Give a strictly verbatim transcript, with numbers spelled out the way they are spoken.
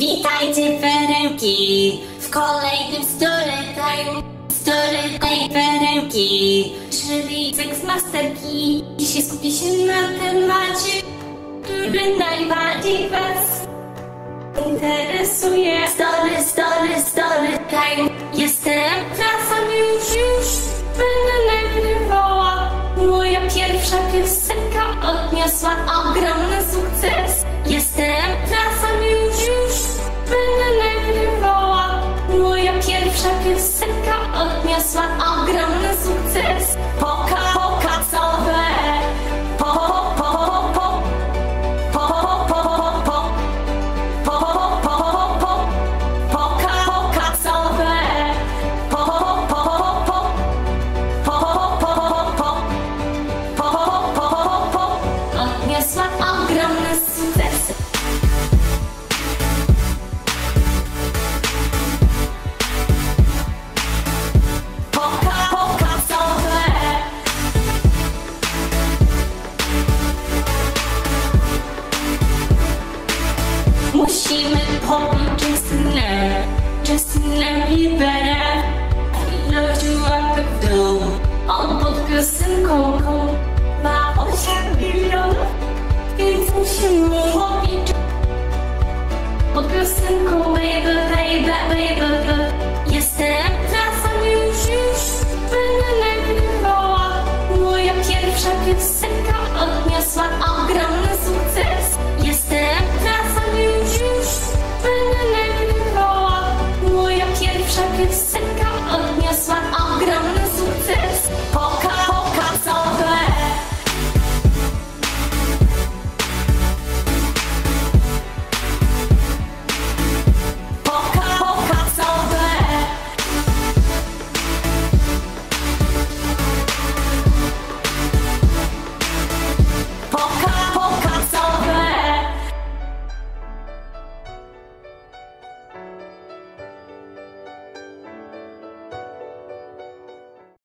Witajcie perełki w kolejnym storytime, storytime perełki, czyli Sex Masterki. Dzisiaj skupię się na temacie, który najbardziej was interesuje. Story, story, storytime. Jestem trafam już, już będę nagrywała. Moja pierwsza piosenka odniosła ogromny sukces. Jestem trafam już, już będę nagrywała. Moja pierwsza piosenka odniosła ogromny sukces. Poka, pokacowe. Po, po, po, po, po, po, po, po, po, po, po, po, po, poka, pokacowe. Po, po, po, po, po, po, po, po, po, po, odniosła ogromny sukces. Musimy pobić Justynę, Justynę Bieberę. Ilością łapek w dół, on pod piosenką ma osiem milionów, więc musimy pobić pod piosenką baby, baby, baby.